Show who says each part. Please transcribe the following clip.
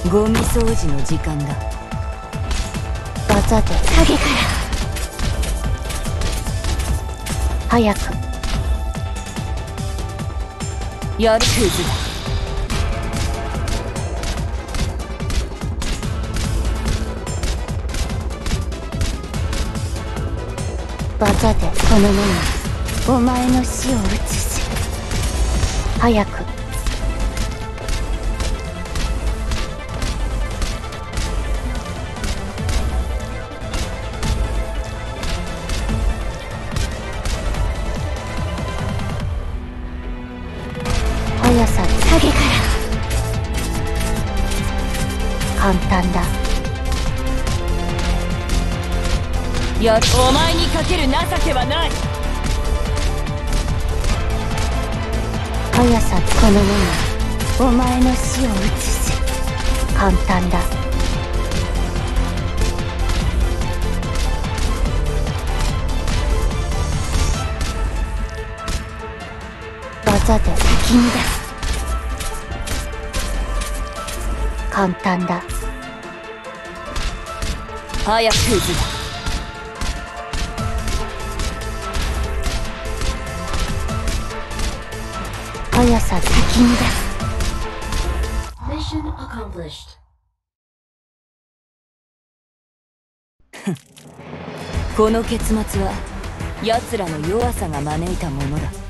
Speaker 1: ゴミ掃除の時間だ。
Speaker 2: 技で影から早く
Speaker 1: やるクズだ。
Speaker 2: 技でこの目にお前の死を移す。早く速さで影から簡単だ。
Speaker 1: やる。お前にかける情けはない。
Speaker 2: 速さでこの目にお前の死を移す。簡単だ。技で先に出す。簡単だ。
Speaker 1: 早くクズだ。
Speaker 2: 速さで先に出す。
Speaker 3: Mission accomplished.
Speaker 1: この結末は奴らの弱さが招いたものだ。